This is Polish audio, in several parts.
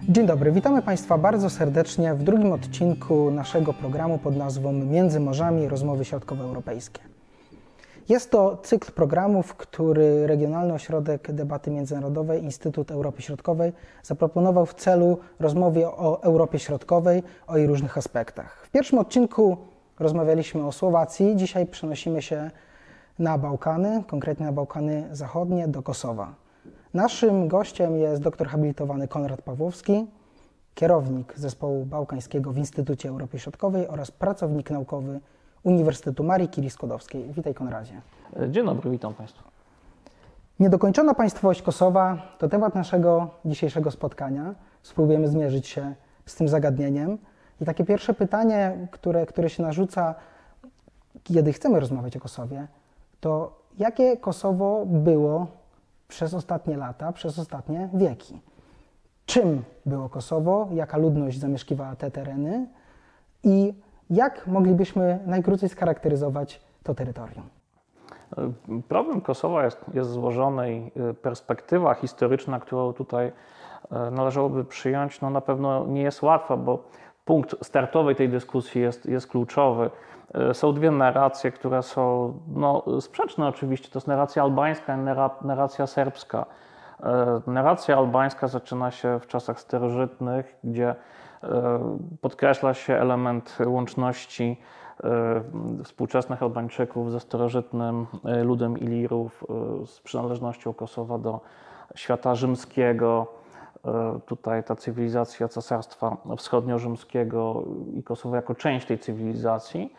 Dzień dobry, witamy Państwa bardzo serdecznie w drugim odcinku naszego programu pod nazwą Między Morzami – Rozmowy Środkowoeuropejskie. Jest to cykl programów, który Regionalny Ośrodek Debaty Międzynarodowej Instytut Europy Środkowej zaproponował w celu rozmowy o Europie Środkowej, o jej różnych aspektach. W pierwszym odcinku rozmawialiśmy o Słowacji, dzisiaj przenosimy się na Bałkany, konkretnie na Bałkany Zachodnie, do Kosowa. Naszym gościem jest doktor habilitowany Konrad Pawłowski, kierownik Zespołu Bałkańskiego w Instytucie Europy Środkowej oraz pracownik naukowy Uniwersytetu Marii Curie-Skłodowskiej. Witaj, Konradzie. Dzień dobry, witam Państwa. Niedokończona państwowość Kosowa to temat naszego dzisiejszego spotkania. Spróbujemy zmierzyć się z tym zagadnieniem. I takie pierwsze pytanie, które się narzuca, kiedy chcemy rozmawiać o Kosowie, to jakie Kosowo było przez ostatnie lata, przez ostatnie wieki? Czym było Kosowo? Jaka ludność zamieszkiwała te tereny? I jak moglibyśmy najkrócej scharakteryzować to terytorium? Problem Kosowa jest złożony i perspektywa historyczna, którą tutaj należałoby przyjąć, no na pewno nie jest łatwa, bo punkt startowy tej dyskusji jest kluczowy. Są dwie narracje, które są sprzeczne oczywiście. To jest narracja albańska i narracja serbska. Narracja albańska zaczyna się w czasach starożytnych, gdzie podkreśla się element łączności współczesnych Albańczyków ze starożytnym ludem Ilirów, z przynależnością Kosowa do świata rzymskiego. Tutaj ta cywilizacja Cesarstwa Wschodnio-Rzymskiego i Kosowo jako część tej cywilizacji.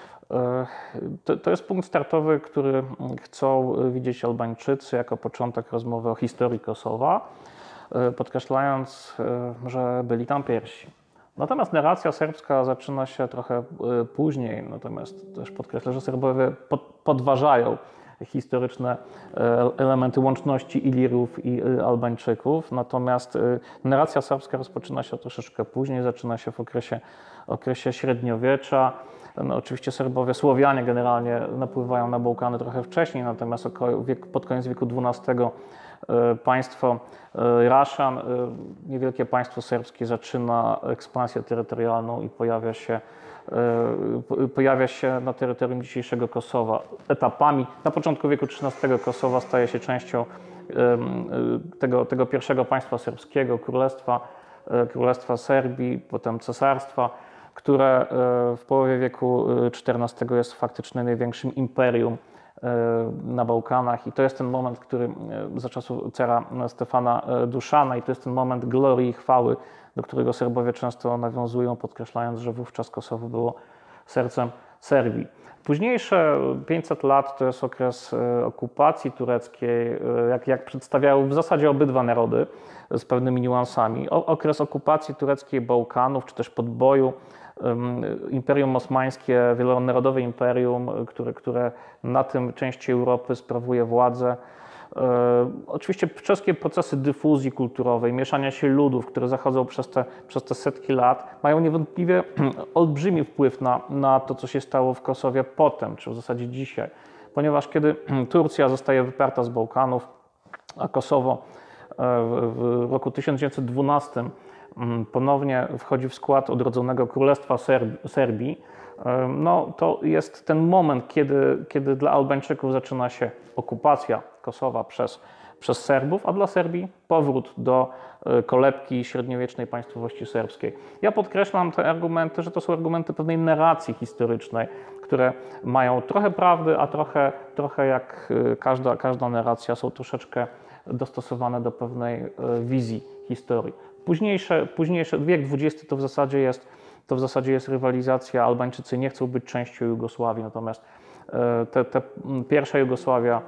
To jest punkt startowy, który chcą widzieć Albańczycy jako początek rozmowy o historii Kosowa, podkreślając, że byli tam pierwsi. Natomiast narracja serbska zaczyna się trochę później, natomiast też podkreślę, że Serbowie podważają historyczne elementy łączności Ilirów i Albańczyków, natomiast narracja serbska rozpoczyna się troszeczkę później, zaczyna się w okresie średniowiecza. No, oczywiście Serbowie, Słowianie generalnie napływają na Bałkany trochę wcześniej, natomiast pod koniec wieku XII państwo Raszan, niewielkie państwo serbskie, zaczyna ekspansję terytorialną i pojawia się na terytorium dzisiejszego Kosowa. Etapami na początku wieku XIII Kosowa staje się częścią tego pierwszego państwa serbskiego, Królestwa Serbii, potem Cesarstwa, które w połowie wieku XIV jest faktycznie największym imperium na Bałkanach i to jest ten moment, który za czasów cara Stefana Duszana i to jest ten moment glorii i chwały, do którego Serbowie często nawiązują, podkreślając, że wówczas Kosowo było sercem Serbii. Późniejsze 500 lat to jest okres okupacji tureckiej, jak przedstawiały w zasadzie obydwa narody z pewnymi niuansami. Okres okupacji tureckiej Bałkanów, czy też podboju. Imperium Osmańskie, wielonarodowe imperium, które na tym części Europy sprawuje władzę. Oczywiście wszystkie procesy dyfuzji kulturowej, mieszania się ludów, które zachodzą przez te setki lat, mają niewątpliwie olbrzymi wpływ na to, co się stało w Kosowie potem, czy w zasadzie dzisiaj. Ponieważ kiedy Turcja zostaje wyparta z Bałkanów, a Kosowo w roku 1912 ponownie wchodzi w skład odrodzonego Królestwa Serbii, no to jest ten moment, kiedy dla Albańczyków zaczyna się okupacja Kosowa przez Serbów, a dla Serbii powrót do kolebki średniowiecznej państwowości serbskiej. Ja podkreślam te argumenty, że to są argumenty pewnej narracji historycznej, które mają trochę prawdy, a trochę jak każda narracja są troszeczkę dostosowane do pewnej wizji historii. Późniejszy wiek XX to w zasadzie jest rywalizacja. Albańczycy nie chcą być częścią Jugosławii, natomiast pierwsza Jugosławia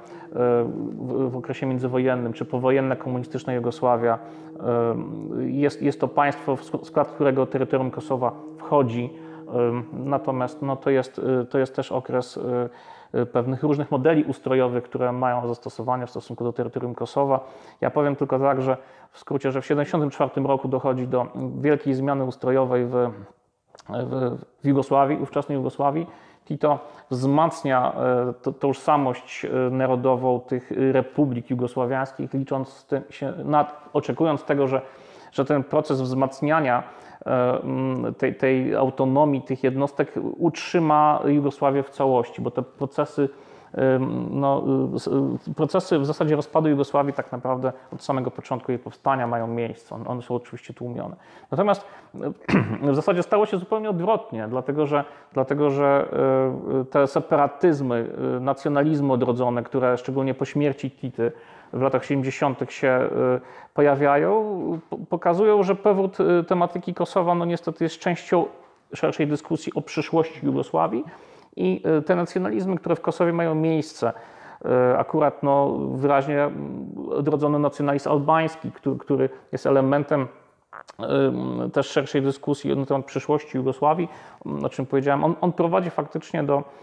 w okresie międzywojennym, czy powojenna komunistyczna Jugosławia, jest to państwo, w skład którego terytorium Kosowa wchodzi, natomiast to jest też okres pewnych różnych modeli ustrojowych, które mają zastosowanie w stosunku do terytorium Kosowa. Ja powiem tylko tak, że w skrócie, że w 1974 roku dochodzi do wielkiej zmiany ustrojowej w Jugosławii, ówczesnej Jugosławii. Tito wzmacnia tożsamość narodową tych republik jugosławiańskich, oczekując tego, że że ten proces wzmacniania tej autonomii tych jednostek utrzyma Jugosławię w całości, bo te procesy procesy w zasadzie rozpadu Jugosławii tak naprawdę od samego początku jej powstania mają miejsce. One są oczywiście tłumione. Natomiast w zasadzie stało się zupełnie odwrotnie, dlatego że te separatyzmy, nacjonalizmy odrodzone, które szczególnie po śmierci Tity w latach 70. się pojawiają, pokazują, że powrót tematyki Kosowa niestety jest częścią szerszej dyskusji o przyszłości Jugosławii. I te nacjonalizmy, które w Kosowie mają miejsce, akurat wyraźnie odrodzony nacjonalizm albański, który jest elementem też szerszej dyskusji na temat przyszłości Jugosławii, o czym powiedziałem, on prowadzi faktycznie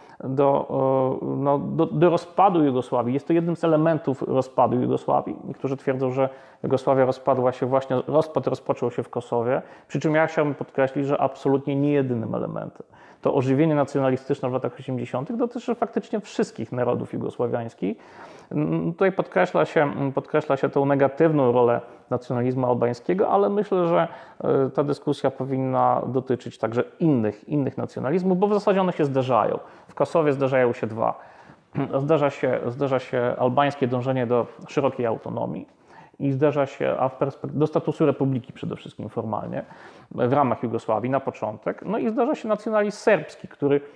do rozpadu Jugosławii. Jest to jednym z elementów rozpadu Jugosławii. Niektórzy twierdzą, że Jugosławia rozpadła się właśnie, rozpad rozpoczął się w Kosowie, przy czym ja chciałbym podkreślić, że absolutnie nie jedynym elementem. To ożywienie nacjonalistyczne w latach 80. dotyczy faktycznie wszystkich narodów jugosławiańskich. Tutaj podkreśla się tą negatywną rolę nacjonalizmu albańskiego, ale myślę, że ta dyskusja powinna dotyczyć także innych nacjonalizmów, bo w zasadzie one się zderzają. W Kosowie zderzają się dwa. Zderza się albańskie dążenie do szerokiej autonomii i zderza się do statusu republiki przede wszystkim formalnie w ramach Jugosławii na początek. No i zdarza się nacjonalizm serbski,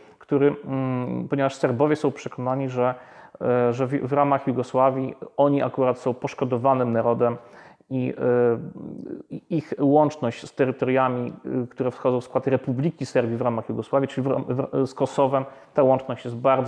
ponieważ Serbowie są przekonani, że w ramach Jugosławii oni akurat są poszkodowanym narodem i ich łączność z terytoriami, które wchodzą w skład Republiki Serbii w ramach Jugosławii, czyli z Kosowem, ta łączność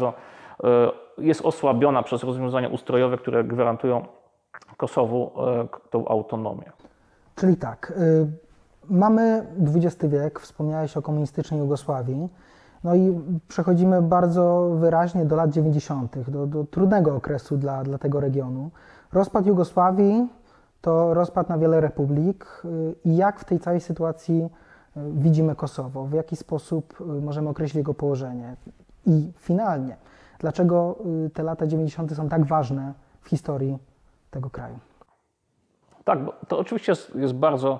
jest osłabiona przez rozwiązania ustrojowe, które gwarantują Kosowu tą autonomię. Czyli tak, mamy XX wiek, wspomniałeś o komunistycznej Jugosławii, no i przechodzimy bardzo wyraźnie do lat 90., do trudnego okresu dla tego regionu. Rozpad Jugosławii to rozpad na wiele republik i jak w tej całej sytuacji widzimy Kosowo, w jaki sposób możemy określić jego położenie i finalnie, dlaczego te lata 90. są tak ważne w historii tego kraju. Tak, bo to oczywiście jest bardzo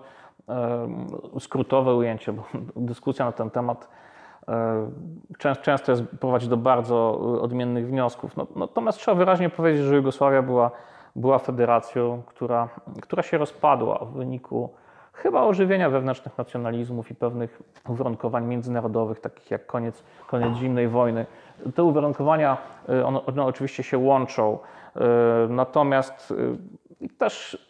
skrótowe ujęcie, bo dyskusja na ten temat często prowadzi do bardzo odmiennych wniosków. Natomiast trzeba wyraźnie powiedzieć, że Jugosławia była federacją, która się rozpadła w wyniku chyba ożywienia wewnętrznych nacjonalizmów i pewnych uwarunkowań międzynarodowych, takich jak koniec zimnej wojny. Te uwarunkowania, one oczywiście się łączą, natomiast też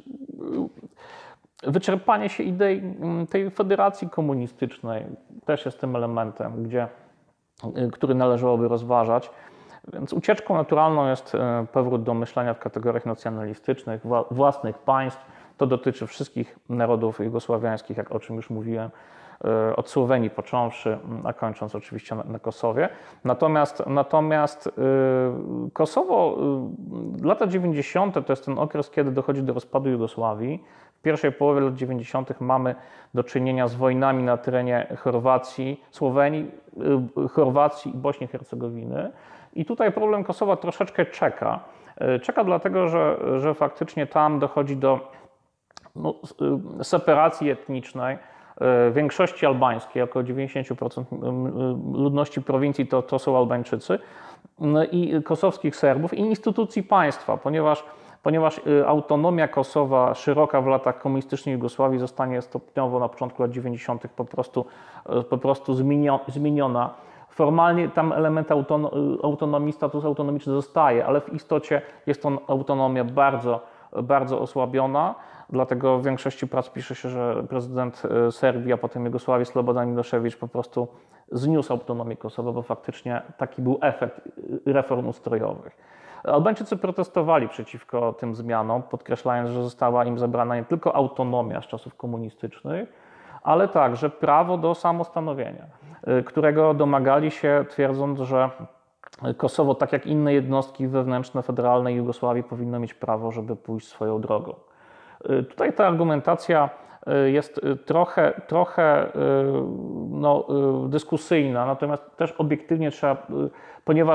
wyczerpanie się idei tej federacji komunistycznej też jest tym elementem, który należałoby rozważać. Więc ucieczką naturalną jest powrót do myślenia w kategoriach nacjonalistycznych, własnych państw. To dotyczy wszystkich narodów jugosławiańskich, jak o czym już mówiłem, od Słowenii począwszy, a kończąc oczywiście na Kosowie. Natomiast Kosowo, lata 90. to jest ten okres, kiedy dochodzi do rozpadu Jugosławii. W pierwszej połowie lat 90. mamy do czynienia z wojnami na terenie Chorwacji, Słowenii, Chorwacji i Bośni i Hercegowiny. I tutaj problem Kosowa troszeczkę czeka. Czeka dlatego, że faktycznie tam dochodzi do separacji etnicznej większości albańskiej, około 90% ludności prowincji to są Albańczycy, i kosowskich Serbów i instytucji państwa, ponieważ autonomia Kosowa szeroka w latach komunistycznej Jugosławii zostanie stopniowo na początku lat 90. po prostu zmieniona. Formalnie tam element autonomii, status autonomiczny zostaje, ale w istocie jest to autonomia bardzo, bardzo osłabiona. Dlatego w większości prac pisze się, że prezydent Serbii, a potem Jugosławii Slobodan Milošević po prostu zniósł autonomię Kosowa, bo faktycznie taki był efekt reform ustrojowych. Albańczycy protestowali przeciwko tym zmianom, podkreślając, że została im zabrana nie tylko autonomia z czasów komunistycznych, ale także prawo do samostanowienia, którego domagali się, twierdząc, że Kosowo, tak jak inne jednostki wewnętrzne federalnej Jugosławii, powinno mieć prawo, żeby pójść swoją drogą. Tutaj ta argumentacja jest trochę dyskusyjna, natomiast też obiektywnie trzeba, ponieważ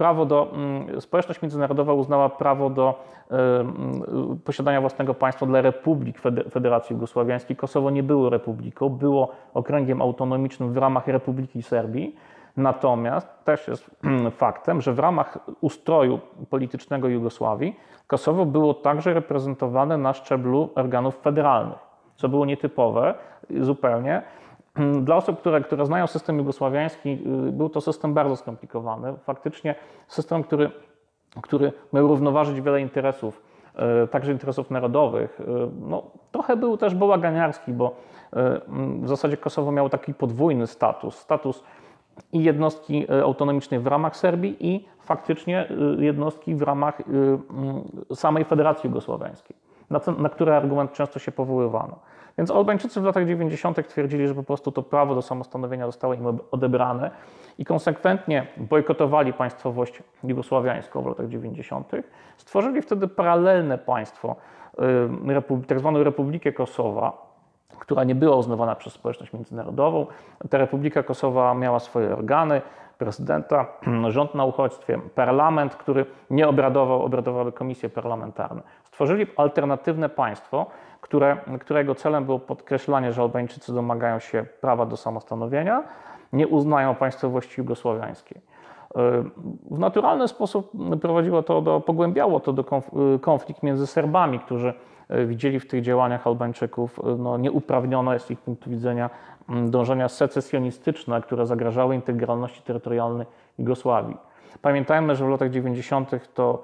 społeczność międzynarodowa uznała prawo do posiadania własnego państwa dla republik Federacji Jugosłowiańskiej. Kosowo nie było republiką, było okręgiem autonomicznym w ramach Republiki Serbii. Natomiast też jest faktem, że w ramach ustroju politycznego Jugosławii Kosowo było także reprezentowane na szczeblu organów federalnych, co było nietypowe zupełnie. Dla osób, które znają system jugosławiański, był to system bardzo skomplikowany. Faktycznie system, który miał równoważyć wiele interesów, także interesów narodowych. No, trochę był też bałaganiarski, bo w zasadzie Kosowo miało taki podwójny status i jednostki autonomicznej w ramach Serbii i faktycznie jednostki w ramach samej Federacji Jugosłowiańskiej, na który argument często się powoływano. Więc Albańczycy w latach 90. twierdzili, że po prostu to prawo do samostanowienia zostało im odebrane i konsekwentnie bojkotowali państwowość jugosławiańską w latach 90. Stworzyli wtedy paralelne państwo, tak zwaną Republikę Kosowa, która nie była uznawana przez społeczność międzynarodową. Ta Republika Kosowa miała swoje organy, prezydenta, rząd na uchodźstwie, parlament, który nie obradowały komisje parlamentarne. Stworzyli alternatywne państwo, którego celem było podkreślanie, że Albańczycy domagają się prawa do samostanowienia, nie uznają państwowości jugosłowiańskiej. W naturalny sposób pogłębiało to konflikt między Serbami, którzy widzieli w tych działaniach Albańczyków nieuprawnione z ich punktu widzenia dążenia secesjonistyczne, które zagrażały integralności terytorialnej Jugosławii. Pamiętajmy, że w latach 90.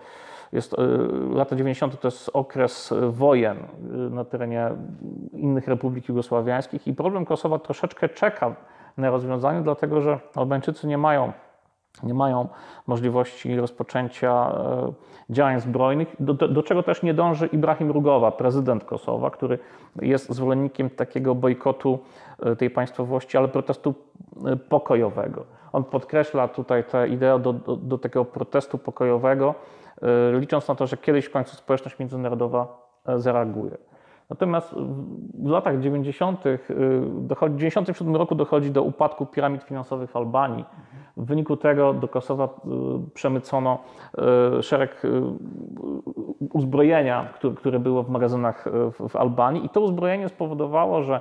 Lata 90. to jest okres wojen na terenie innych republik jugosławiańskich i problem Kosowa troszeczkę czeka na rozwiązanie, dlatego że Albańczycy nie mają możliwości rozpoczęcia działań zbrojnych, do czego też nie dąży Ibrahim Rugowa, prezydent Kosowa, który jest zwolennikiem takiego bojkotu tej państwowości, ale protestu pokojowego. On podkreśla tutaj tę ideę do takiego protestu pokojowego, licząc na to, że kiedyś w końcu społeczność międzynarodowa zareaguje. Natomiast w latach 90. w 1997 roku dochodzi do upadku piramid finansowych w Albanii. W wyniku tego do Kosowa przemycono szereg uzbrojenia, które było w magazynach w Albanii i to uzbrojenie spowodowało, że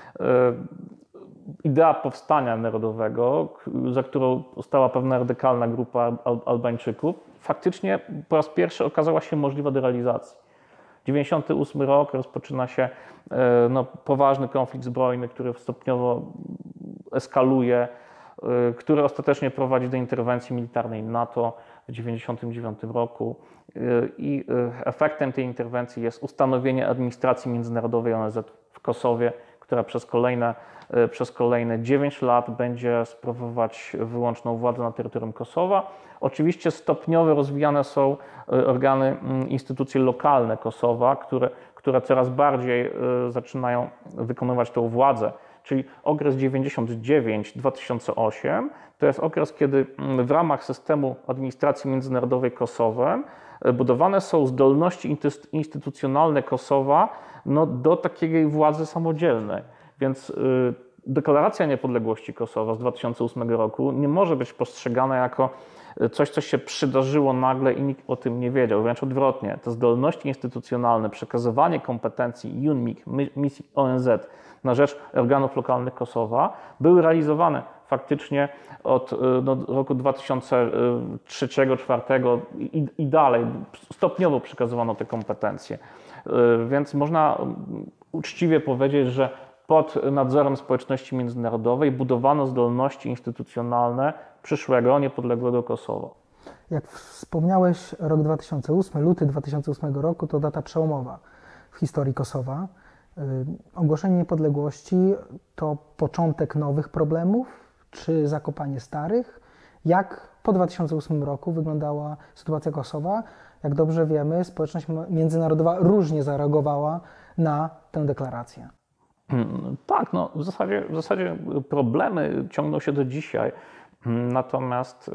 idea powstania narodowego, za którą stała pewna radykalna grupa Albańczyków, faktycznie po raz pierwszy okazała się możliwa do realizacji. 1998 rok rozpoczyna się poważny konflikt zbrojny, który stopniowo eskaluje, który ostatecznie prowadzi do interwencji militarnej NATO w 1999 roku i efektem tej interwencji jest ustanowienie administracji międzynarodowej ONZ w Kosowie, która przez kolejne 9 lat będzie sprawować wyłączną władzę na terytorium Kosowa. Oczywiście stopniowo rozwijane są instytucje lokalne Kosowa, które coraz bardziej zaczynają wykonywać tę władzę. Czyli okres 99-2008 to jest okres, kiedy w ramach systemu administracji międzynarodowej Kosowem budowane są zdolności instytucjonalne Kosowa do takiej władzy samodzielnej. Więc deklaracja niepodległości Kosowa z 2008 roku nie może być postrzegana jako coś, co się przydarzyło nagle i nikt o tym nie wiedział. Wręcz odwrotnie, te zdolności instytucjonalne, przekazywanie kompetencji UNMIK, misji ONZ na rzecz organów lokalnych Kosowa były realizowane faktycznie od roku 2003-2004 i dalej. Stopniowo przekazywano te kompetencje. Więc można uczciwie powiedzieć, że pod nadzorem społeczności międzynarodowej budowano zdolności instytucjonalne przyszłego, niepodległego Kosowa. Jak wspomniałeś, rok 2008, luty 2008 roku to data przełomowa w historii Kosowa. Ogłoszenie niepodległości to początek nowych problemów, czy zakopanie starych? Jak po 2008 roku wyglądała sytuacja Kosowa? Jak dobrze wiemy, społeczność międzynarodowa różnie zareagowała na tę deklarację. Tak, w zasadzie problemy ciągną się do dzisiaj, natomiast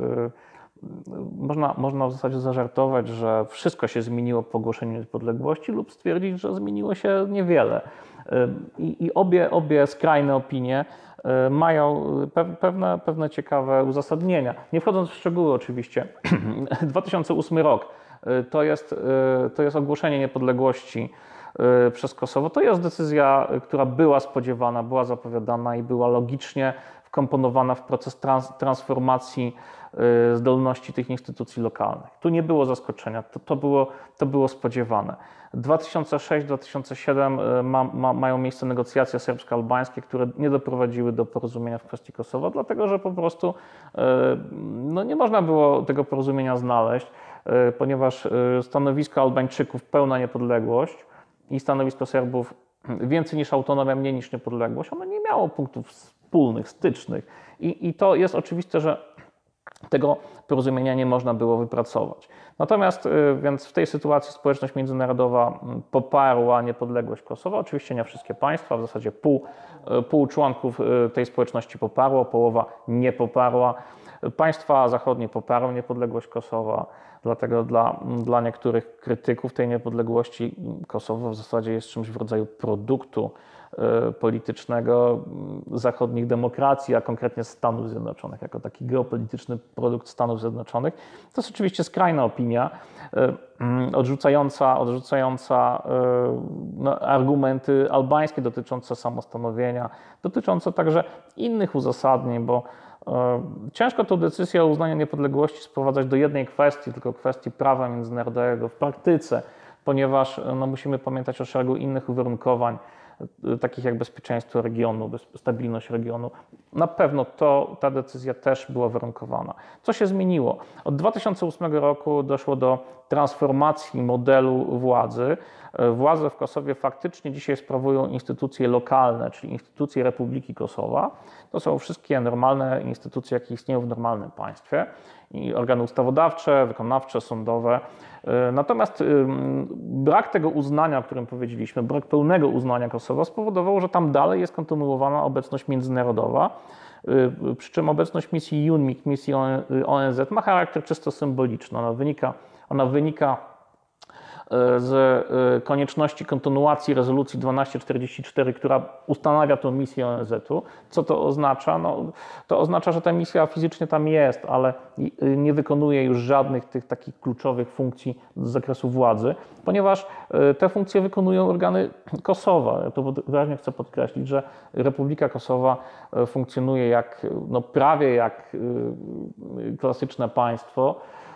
można w zasadzie zażartować, że wszystko się zmieniło po ogłoszeniu niepodległości lub stwierdzić, że zmieniło się niewiele. I obie skrajne opinie mają pewne ciekawe uzasadnienia. Nie wchodząc w szczegóły oczywiście, 2008 rok to jest ogłoszenie niepodległości przez Kosowo. To jest decyzja, która była spodziewana, była zapowiadana i była logicznie wkomponowana w proces transformacji zdolności tych instytucji lokalnych. Tu nie było zaskoczenia, to było spodziewane. 2006-2007 mają miejsce negocjacje serbsko-albańskie, które nie doprowadziły do porozumienia w kwestii Kosowa, dlatego że po prostu nie można było tego porozumienia znaleźć, ponieważ stanowisko Albańczyków pełna niepodległość i stanowisko Serbów więcej niż autonomia, mniej niż niepodległość, ono nie miało punktów wspólnych, stycznych i to jest oczywiste, że tego porozumienia nie można było wypracować. Natomiast więc w tej sytuacji społeczność międzynarodowa poparła niepodległość Kosowa. Oczywiście nie wszystkie państwa, w zasadzie pół członków tej społeczności poparło, połowa nie poparła. Państwa zachodnie poparły niepodległość Kosowa, dlatego dla niektórych krytyków tej niepodległości Kosowo w zasadzie jest czymś w rodzaju produktu politycznego zachodnich demokracji, a konkretnie Stanów Zjednoczonych, jako taki geopolityczny produkt Stanów Zjednoczonych. To jest oczywiście skrajna opinia, odrzucająca argumenty albańskie dotyczące samostanowienia, dotyczące także innych uzasadnień, bo ciężko tę decyzję o uznaniu niepodległości sprowadzać do jednej kwestii, tylko kwestii prawa międzynarodowego w praktyce, ponieważ musimy pamiętać o szeregu innych uwarunkowań, takich jak bezpieczeństwo regionu, stabilność regionu. Na pewno ta decyzja też była warunkowana. Co się zmieniło? Od 2008 roku doszło do transformacji modelu władzy. Władzę w Kosowie faktycznie dzisiaj sprawują instytucje lokalne, czyli instytucje Republiki Kosowa. To są wszystkie normalne instytucje, jakie istnieją w normalnym państwie. I organy ustawodawcze, wykonawcze, sądowe. Natomiast brak tego uznania, o którym powiedzieliśmy, brak pełnego uznania Kosowa spowodował, że tam dalej jest kontynuowana obecność międzynarodowa, przy czym obecność misji UNMIK, misji ONZ ma charakter czysto symboliczny. Ona wynika z konieczności kontynuacji rezolucji 1244, która ustanawia tę misję ONZ-u. Co to oznacza? To oznacza, że ta misja fizycznie tam jest, ale nie wykonuje już żadnych tych takich kluczowych funkcji z zakresu władzy, ponieważ te funkcje wykonują organy Kosowa. Ja to wyraźnie chcę podkreślić, że Republika Kosowa funkcjonuje prawie jak klasyczne państwo.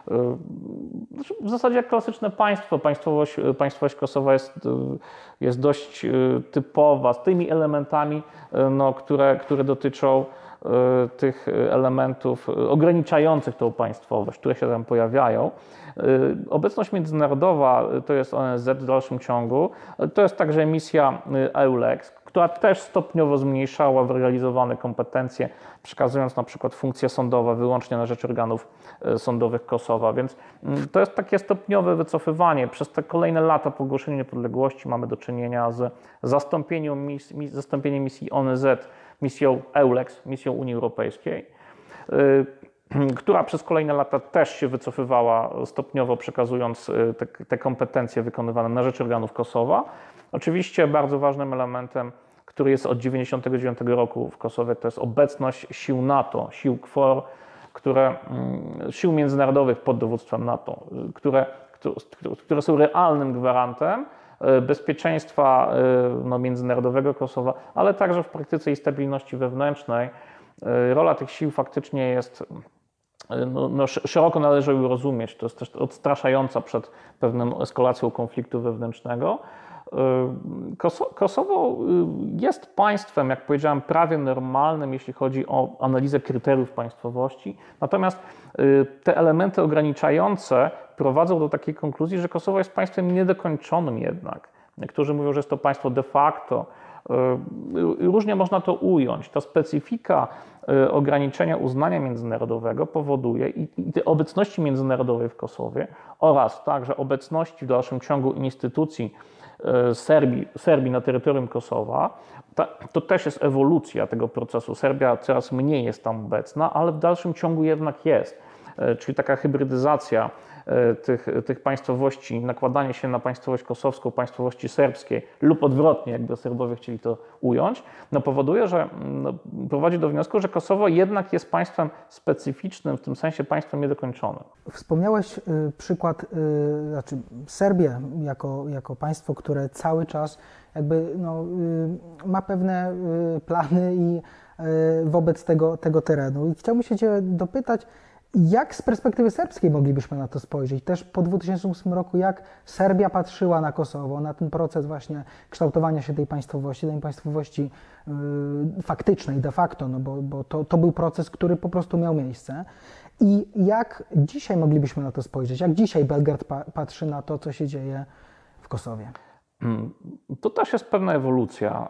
W zasadzie jak klasyczne państwo. Państwowość Kosowa jest dość typowa, z tymi elementami, które dotyczą tych elementów ograniczających tą państwowość, które się tam pojawiają. Obecność międzynarodowa to jest ONZ w dalszym ciągu. To jest także misja EULEX, która też stopniowo zmniejszała wyrealizowane kompetencje, przekazując na przykład funkcje sądowe wyłącznie na rzecz organów sądowych Kosowa. Więc to jest takie stopniowe wycofywanie. Przez te kolejne lata po ogłoszeniu niepodległości mamy do czynienia z zastąpieniem misji ONZ misją EULEX, misją Unii Europejskiej, która przez kolejne lata też się wycofywała, stopniowo przekazując te kompetencje wykonywane na rzecz organów Kosowa. Oczywiście bardzo ważnym elementem, który jest od 1999 roku w Kosowie, to jest obecność sił NATO, sił KFOR, sił międzynarodowych pod dowództwem NATO, które są realnym gwarantem bezpieczeństwa międzynarodowego Kosowa, ale także w praktyce i stabilności wewnętrznej. Rola tych sił faktycznie jest, szeroko należy ją rozumieć. To jest też odstraszająca przed pewną eskalacją konfliktu wewnętrznego. Kosowo jest państwem, jak powiedziałem, prawie normalnym, jeśli chodzi o analizę kryteriów państwowości. Natomiast te elementy ograniczające prowadzą do takiej konkluzji, że Kosowo jest państwem niedokończonym jednak. Niektórzy mówią, że jest to państwo de facto. Różnie można to ująć. Ta specyfika ograniczenia uznania międzynarodowego powoduje i tej obecności międzynarodowej w Kosowie oraz także obecności w dalszym ciągu instytucji Serbii na terytorium Kosowa, to też jest ewolucja tego procesu. Serbia coraz mniej jest tam obecna, ale w dalszym ciągu jednak jest. czyli taka hybrydyzacja tych państwowości, nakładanie się na państwowość kosowską, państwowości serbskiej lub odwrotnie, jakby Serbowie chcieli to ująć, no powoduje, że prowadzi do wniosku, że Kosowo jednak jest państwem specyficznym, w tym sensie państwem niedokończonym. Wspomniałeś przykład, znaczy Serbię jako państwo, które cały czas jakby ma pewne plany i wobec tego terenu. I chciałbym się Cię dopytać, jak z perspektywy serbskiej moglibyśmy na to spojrzeć? Też po 2008 roku, jak Serbia patrzyła na Kosowo, na ten proces właśnie kształtowania się tej państwowości faktycznej, de facto, no bo to był proces, który po prostu miał miejsce. I jak dzisiaj moglibyśmy na to spojrzeć? Jak dzisiaj Belgrad patrzy na to, co się dzieje w Kosowie? To też jest pewna ewolucja.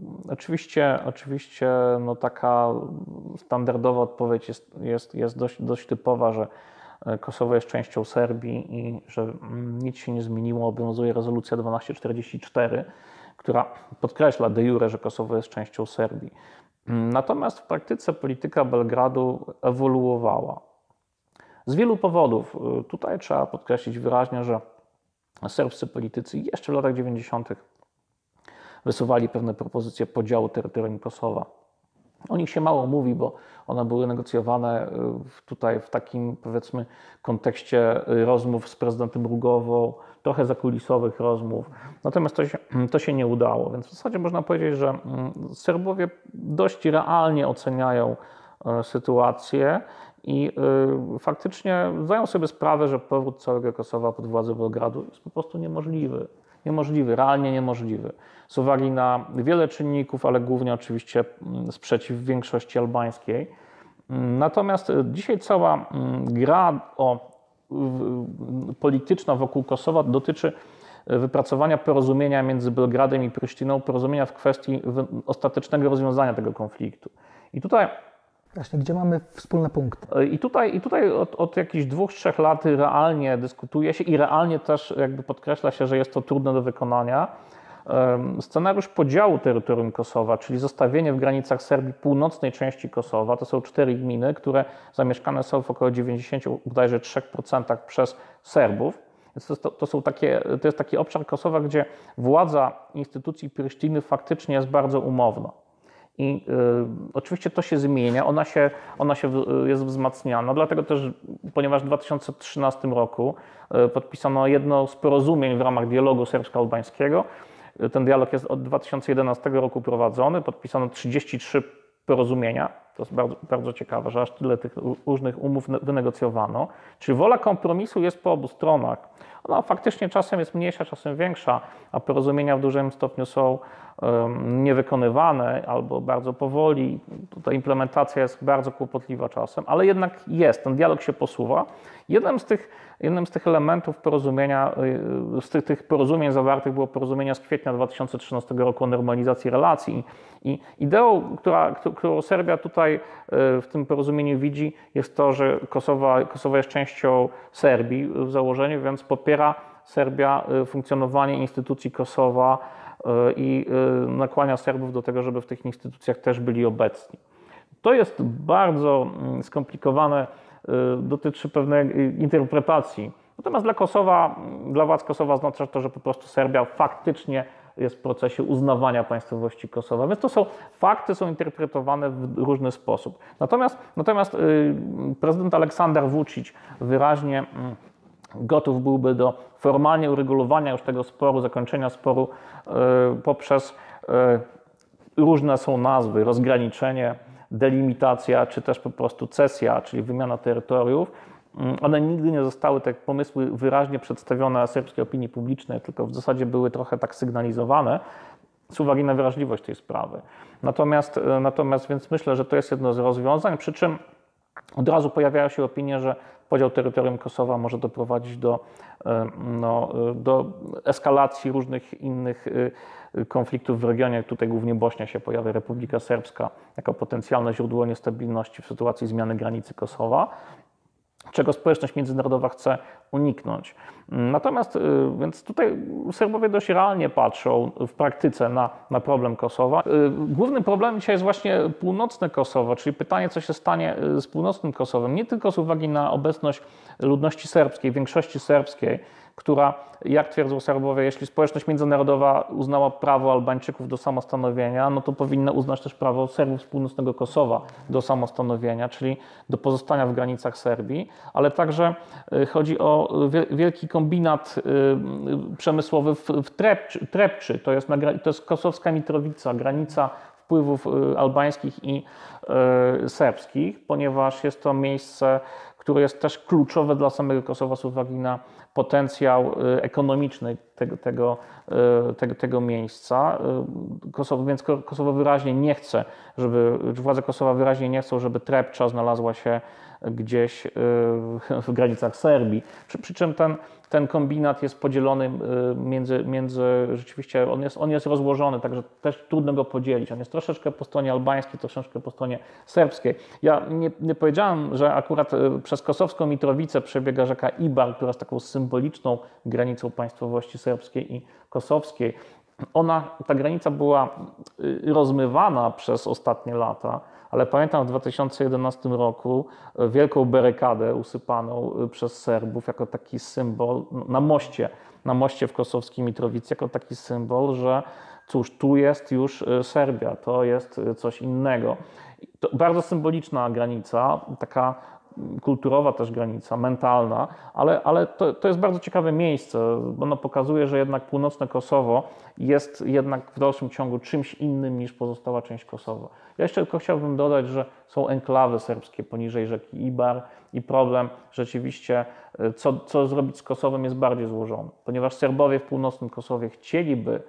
Oczywiście no taka standardowa odpowiedź jest dość typowa, że Kosowo jest częścią Serbii i że nic się nie zmieniło. Obowiązuje rezolucja 1244, która podkreśla de jure, że Kosowo jest częścią Serbii. Natomiast w praktyce polityka Belgradu ewoluowała. Z wielu powodów. Tutaj trzeba podkreślić wyraźnie, że serbscy politycy jeszcze w latach 90. wysuwali pewne propozycje podziału terytorium Kosowa. O nich się mało mówi, bo one były negocjowane tutaj w takim, powiedzmy, kontekście rozmów z prezydentem Rugową, trochę zakulisowych rozmów. Natomiast to się nie udało, więc w zasadzie można powiedzieć, że Serbowie dość realnie oceniają sytuację i faktycznie zdają sobie sprawę, że powrót całego Kosowa pod władzę Belgradu jest po prostu niemożliwy, realnie niemożliwy. Z uwagi na wiele czynników, ale głównie oczywiście sprzeciw większości albańskiej. Natomiast dzisiaj cała gra polityczna wokół Kosowa dotyczy wypracowania porozumienia między Belgradem i Prysztiną, porozumienia w kwestii ostatecznego rozwiązania tego konfliktu. I tutaj właśnie, gdzie mamy wspólne punkty? I tutaj od jakichś 2-3 lat realnie dyskutuje się i realnie też jakby podkreśla się, że jest to trudne do wykonania. Scenariusz podziału terytorium Kosowa, czyli zostawienie w granicach Serbii północnej części Kosowa, to są 4 gminy, które zamieszkane są w około 90, bodajże 3% przez Serbów. Więc to jest taki obszar Kosowa, gdzie władza instytucji Prysztiny faktycznie jest bardzo umowna. I oczywiście to się zmienia, ona się jest wzmacniana, dlatego też, ponieważ w 2013 roku podpisano jedno z porozumień w ramach dialogu serbsko-albańskiego. Ten dialog jest od 2011 roku prowadzony, podpisano 33 porozumienia. To jest bardzo, bardzo ciekawe, że aż tyle tych różnych umów wynegocjowano. Czyli wola kompromisu jest po obu stronach. Ona faktycznie czasem jest mniejsza, czasem większa, a porozumienia w dużym stopniu są niewykonywane albo bardzo powoli. Ta implementacja jest bardzo kłopotliwa czasem, ale jednak jest, ten dialog się posuwa. Jednym z tych elementów porozumienia, z tych porozumień zawartych było porozumienie z kwietnia 2013 roku o normalizacji relacji. I ideą, którą Serbia tutaj w tym porozumieniu widzi, jest to, że Kosowo jest częścią Serbii w założeniu, więc popiera Serbia funkcjonowanie instytucji Kosowa i nakłania Serbów do tego, żeby w tych instytucjach też byli obecni. To jest bardzo skomplikowane, dotyczy pewnej interpretacji. Natomiast dla władz Kosowa oznacza to, że po prostu Serbia faktycznie jest w procesie uznawania państwowości Kosowa. Więc to są fakty, są interpretowane w różny sposób. Natomiast prezydent Aleksander Vučić wyraźnie gotów byłby do formalnie uregulowania już tego sporu, zakończenia sporu poprzez różne są nazwy, rozgraniczenie, delimitacja, czy też po prostu cesja, czyli wymiana terytoriów. One nigdy nie zostały, te pomysły, wyraźnie przedstawione serbskiej opinii publicznej, tylko w zasadzie były trochę tak sygnalizowane z uwagi na wrażliwość tej sprawy. Natomiast więc myślę, że to jest jedno z rozwiązań, przy czym od razu pojawiają się opinie, że podział terytorium Kosowa może doprowadzić do eskalacji różnych innych konfliktów w regionie. Tutaj głównie Bośnia się pojawia, Republika Serbska jako potencjalne źródło niestabilności w sytuacji zmiany granicy Kosowa. czego społeczność międzynarodowa chce uniknąć. Natomiast więc tutaj Serbowie dość realnie patrzą w praktyce na problem Kosowa. Głównym problemem dzisiaj jest właśnie północne Kosowo, czyli pytanie, co się stanie z północnym Kosowem. Nie tylko z uwagi na obecność ludności serbskiej, większości serbskiej, która, jak twierdzą Serbowie, jeśli społeczność międzynarodowa uznała prawo Albańczyków do samostanowienia, no to powinna uznać też prawo Serbów z północnego Kosowa do samostanowienia, czyli do pozostania w granicach Serbii, ale także chodzi o wielki kombinat przemysłowy w Trepczy. To jest kosowska Mitrowica, granica wpływów albańskich i serbskich, ponieważ jest to miejsce, które jest też kluczowe dla samego Kosowa z uwagi na potencjał ekonomiczny tego miejsca. Więc Kosowo wyraźnie nie chce, władze Kosowa wyraźnie nie chcą, żeby Trepcza znalazła się gdzieś w granicach Serbii. Przy czym ten kombinat jest podzielony między rzeczywiście, on jest rozłożony, także też trudno go podzielić. On jest troszeczkę po stronie albańskiej, troszeczkę po stronie serbskiej. Ja nie powiedziałem, że akurat przez kosowską Mitrowicę przebiega rzeka Ibar, która jest taką symboliczną granicą państwowości serbskiej i kosowskiej. Ta granica była rozmywana przez ostatnie lata, ale pamiętam w 2011 roku wielką barykadę usypaną przez Serbów jako taki symbol na moście w kosowskiej Mitrowicy, jako taki symbol, że cóż, tu jest już Serbia, to jest coś innego. To bardzo symboliczna granica, taka kulturowa też granica, mentalna, ale to jest bardzo ciekawe miejsce, bo ono pokazuje, że jednak północne Kosowo jest jednak w dalszym ciągu czymś innym niż pozostała część Kosowa. Ja jeszcze tylko chciałbym dodać, że są enklawy serbskie poniżej rzeki Ibar i problem rzeczywiście, co zrobić z Kosowem, jest bardziej złożony, ponieważ Serbowie w północnym Kosowie chcieliby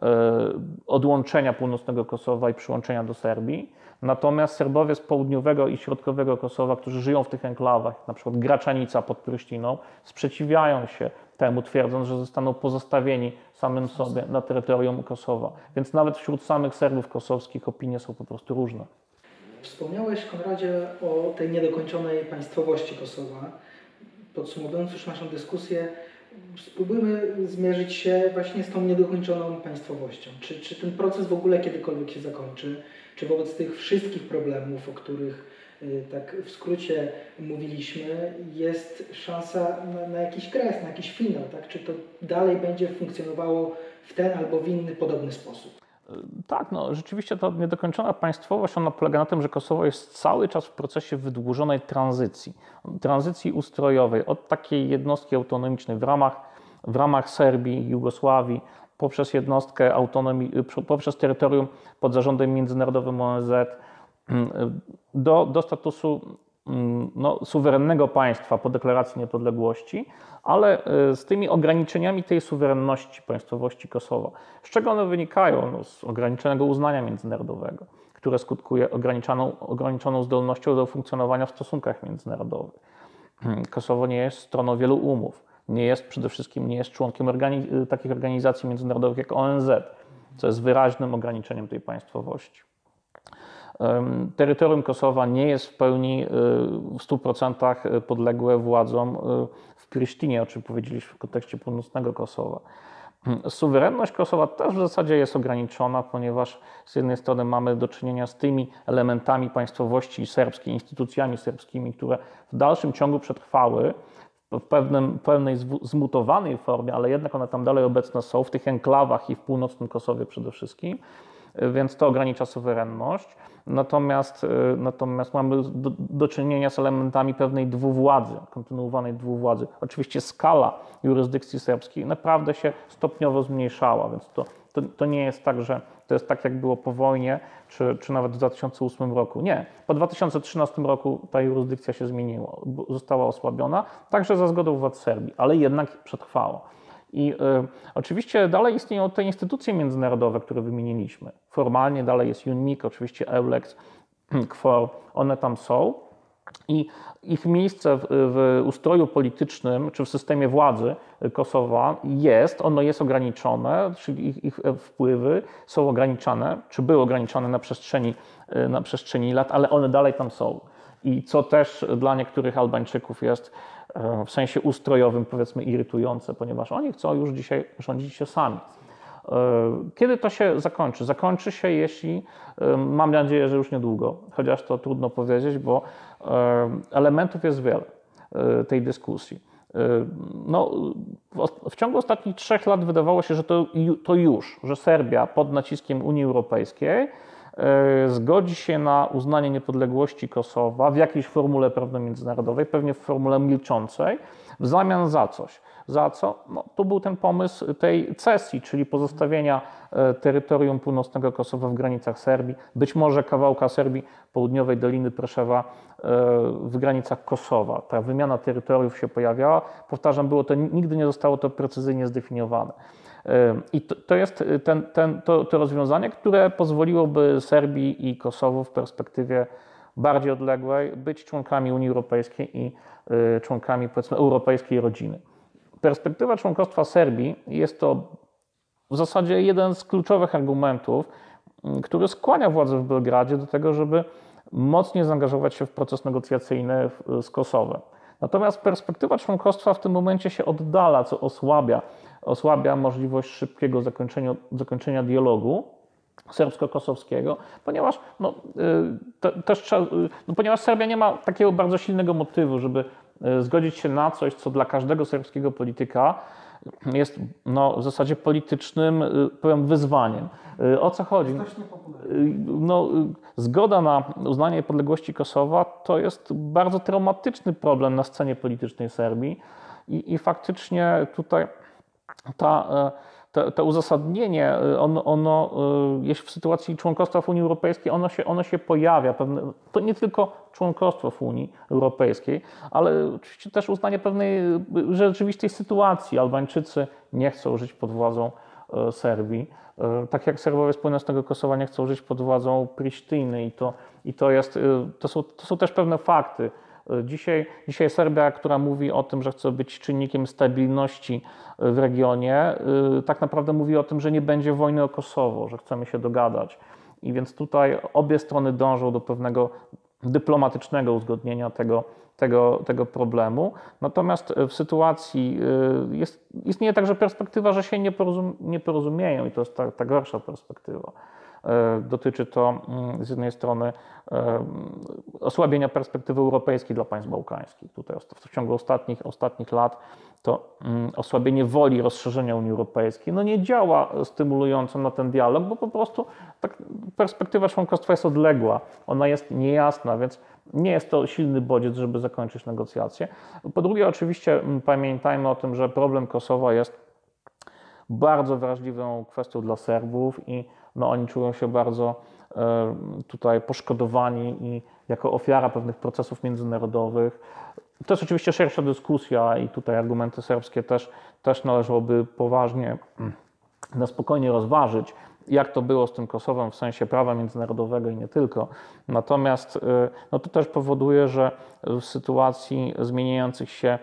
odłączenia północnego Kosowa i przyłączenia do Serbii. Natomiast Serbowie z południowego i środkowego Kosowa, którzy żyją w tych enklawach, na przykład Graczanica pod Prysztiną, sprzeciwiają się temu, twierdząc, że zostaną pozostawieni samym sobie na terytorium Kosowa. Więc nawet wśród samych Serbów kosowskich opinie są po prostu różne. Wspomniałeś, Konradzie, o tej niedokończonej państwowości Kosowa. Podsumowując już naszą dyskusję, spróbujmy zmierzyć się właśnie z tą niedokończoną państwowością. Czy ten proces w ogóle kiedykolwiek się zakończy? Czy wobec tych wszystkich problemów, o których tak w skrócie mówiliśmy, jest szansa na jakiś kres, na jakiś finał? Tak? Czy to dalej będzie funkcjonowało w ten albo w inny podobny sposób? Tak, no rzeczywiście ta niedokończona państwowość, ona polega na tym, że Kosowo jest cały czas w procesie wydłużonej tranzycji ustrojowej od takiej jednostki autonomicznej w ramach Serbii, Jugosławii, poprzez jednostkę autonomii, poprzez terytorium pod zarządem międzynarodowym ONZ do statusu suwerennego państwa po deklaracji niepodległości, ale z tymi ograniczeniami tej suwerenności państwowości Kosowa. Z czego one wynikają? Z ograniczonego uznania międzynarodowego, które skutkuje ograniczoną zdolnością do funkcjonowania w stosunkach międzynarodowych. Kosowo nie jest stroną wielu umów. Przede wszystkim nie jest członkiem takich organizacji międzynarodowych jak ONZ, co jest wyraźnym ograniczeniem tej państwowości. Terytorium Kosowa nie jest w pełni, w 100% podległe władzom w Prisztinie, o czym powiedzieliśmy w kontekście północnego Kosowa. Suwerenność Kosowa też w zasadzie jest ograniczona, ponieważ z jednej strony mamy do czynienia z tymi elementami państwowości serbskiej, instytucjami serbskimi, które w dalszym ciągu przetrwały w pewnej zmutowanej formie, ale jednak one tam dalej obecne są, w tych enklawach i w północnym Kosowie przede wszystkim, więc to ogranicza suwerenność. Natomiast mamy do czynienia z elementami pewnej dwuwładzy, kontynuowanej dwuwładzy. Oczywiście skala jurysdykcji serbskiej naprawdę się stopniowo zmniejszała, więc to nie jest tak, że to jest tak, jak było po wojnie, czy nawet w 2008 roku. Nie. Po 2013 roku ta jurysdykcja się zmieniła, została osłabiona, także za zgodą władz Serbii, ale jednak przetrwała. I oczywiście dalej istnieją te instytucje międzynarodowe, które wymieniliśmy. Formalnie dalej jest UNMIK, oczywiście EULEX, KFOR, one tam są. I ich miejsce w ustroju politycznym czy w systemie władzy Kosowa ono jest ograniczone, czyli ich wpływy są ograniczane, czy były ograniczone na przestrzeni lat, ale one dalej tam są. i co też dla niektórych Albańczyków jest w sensie ustrojowym, powiedzmy, irytujące, ponieważ oni chcą już dzisiaj rządzić się sami. Kiedy to się zakończy? Zakończy się, jeśli, mam nadzieję, że już niedługo, chociaż to trudno powiedzieć, bo elementów jest wiele tej dyskusji. No, w ciągu ostatnich 3 lat wydawało się, że że Serbia pod naciskiem Unii Europejskiej zgodzi się na uznanie niepodległości Kosowa w jakiejś formule prawno-międzynarodowej, pewnie w formule milczącej, w zamian za coś. Za co? No, to był ten pomysł tej cesji, czyli pozostawienia terytorium północnego Kosowa w granicach Serbii, być może kawałka Serbii, południowej Doliny Preszewa w granicach Kosowa. Ta wymiana terytoriów się pojawiała. Powtarzam, nigdy nie zostało to precyzyjnie zdefiniowane. I to jest to rozwiązanie, które pozwoliłoby Serbii i Kosowu w perspektywie bardziej odległej być członkami Unii Europejskiej i członkami, powiedzmy, europejskiej rodziny. Perspektywa członkostwa Serbii jest to w zasadzie jeden z kluczowych argumentów, który skłania władze w Belgradzie do tego, żeby mocniej zaangażować się w proces negocjacyjny z Kosowem. Natomiast perspektywa członkostwa w tym momencie się oddala, co osłabia możliwość szybkiego zakończenia dialogu serbsko-kosowskiego, ponieważ, ponieważ Serbia nie ma takiego bardzo silnego motywu, żeby zgodzić się na coś, co dla każdego serbskiego polityka jest w zasadzie politycznym, powiem, wyzwaniem. O co chodzi? Zgoda na uznanie niepodległości Kosowa to jest bardzo traumatyczny problem na scenie politycznej Serbii i faktycznie tutaj to uzasadnienie, jeśli w sytuacji członkostwa w Unii Europejskiej, ono się pojawia. To nie tylko członkostwo w Unii Europejskiej, ale oczywiście też uznanie pewnej rzeczywistej sytuacji. Albańczycy nie chcą żyć pod władzą Serbii, tak jak Serbowie z północnego Kosowa nie chcą żyć pod władzą Prisztiny to są też pewne fakty. Dzisiaj Serbia, która mówi o tym, że chce być czynnikiem stabilności w regionie, tak naprawdę mówi o tym, że nie będzie wojny o Kosowo, że chcemy się dogadać. I więc tutaj obie strony dążą do pewnego dyplomatycznego uzgodnienia tego problemu. Natomiast w sytuacji istnieje także perspektywa, że się nie porozumieją i to jest ta gorsza perspektywa. Dotyczy to z jednej strony osłabienia perspektywy europejskiej dla państw bałkańskich. Tutaj w ciągu ostatnich lat to osłabienie woli rozszerzenia Unii Europejskiej nie działa stymulująco na ten dialog, bo po prostu perspektywa członkostwa jest odległa, ona jest niejasna, więc nie jest to silny bodziec, żeby zakończyć negocjacje. Po drugie, oczywiście pamiętajmy o tym, że problem Kosowa jest bardzo wrażliwą kwestią dla Serbów i oni czują się bardzo tutaj poszkodowani i jako ofiara pewnych procesów międzynarodowych. To jest oczywiście szersza dyskusja i tutaj argumenty serbskie też należałoby poważnie, na spokojnie rozważyć, jak to było z tym Kosowem w sensie prawa międzynarodowego i nie tylko. Natomiast to też powoduje, że w sytuacji zmieniających się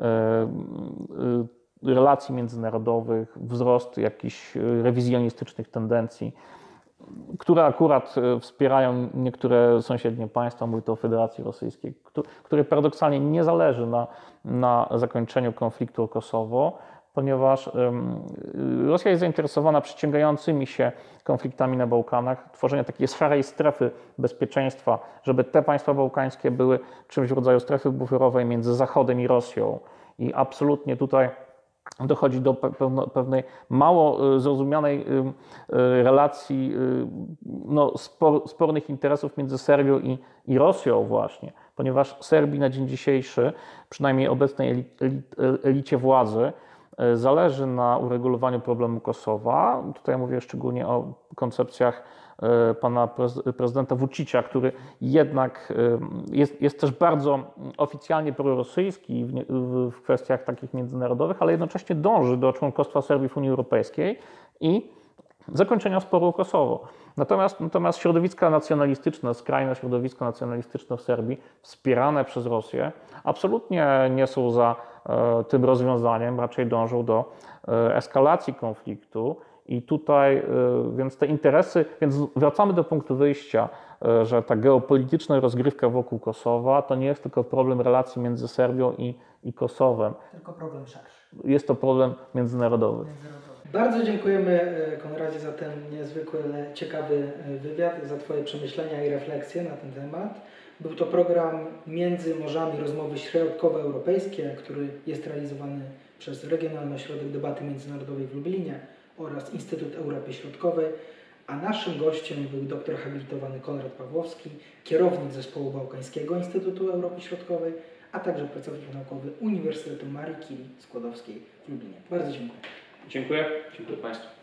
relacji międzynarodowych, wzrost jakichś rewizjonistycznych tendencji, które akurat wspierają niektóre sąsiednie państwa, mówię tu o Federacji Rosyjskiej, której paradoksalnie nie zależy na zakończeniu konfliktu o Kosowo, ponieważ Rosja jest zainteresowana przyciągającymi się konfliktami na Bałkanach, tworzenia takiej szarej strefy bezpieczeństwa, żeby te państwa bałkańskie były czymś w rodzaju strefy buferowej między Zachodem i Rosją. I absolutnie tutaj dochodzi do pewnej mało zrozumianej relacji, spornych interesów między Serbią i Rosją właśnie, ponieważ Serbii na dzień dzisiejszy, przynajmniej obecnej elicie władzy, zależy na uregulowaniu problemu Kosowa. Tutaj mówię szczególnie o koncepcjach pana prezydenta Vučića, który jednak jest też bardzo oficjalnie prorosyjski w kwestiach takich międzynarodowych, ale jednocześnie dąży do członkostwa Serbii w Unii Europejskiej i zakończenia sporu o Kosowo. Natomiast środowiska nacjonalistyczne, skrajne środowiska nacjonalistyczne w Serbii, wspierane przez Rosję, absolutnie nie są za tym rozwiązaniem, raczej dążą do eskalacji konfliktu I tutaj, więc te interesy, więc wracamy do punktu wyjścia, że ta geopolityczna rozgrywka wokół Kosowa to nie jest tylko problem relacji między Serbią i Kosowem. Tylko problem szerszy. Jest to problem międzynarodowy. Bardzo dziękujemy, Konradzie, za ten niezwykły, ciekawy wywiad, za Twoje przemyślenia i refleksje na ten temat. Był to program Między Morzami Rozmowy Środkowoeuropejskie, który jest realizowany przez Regionalny Ośrodek Debaty Międzynarodowej w Lublinie oraz Instytut Europy Środkowej, a naszym gościem był doktor habilitowany Konrad Pawłowski, kierownik zespołu Bałkańskiego Instytutu Europy Środkowej, a także pracownik naukowy Uniwersytetu Marii Curie Skłodowskiej w Lublinie. Bardzo dziękuję. Dziękuję. Dziękuję Państwu.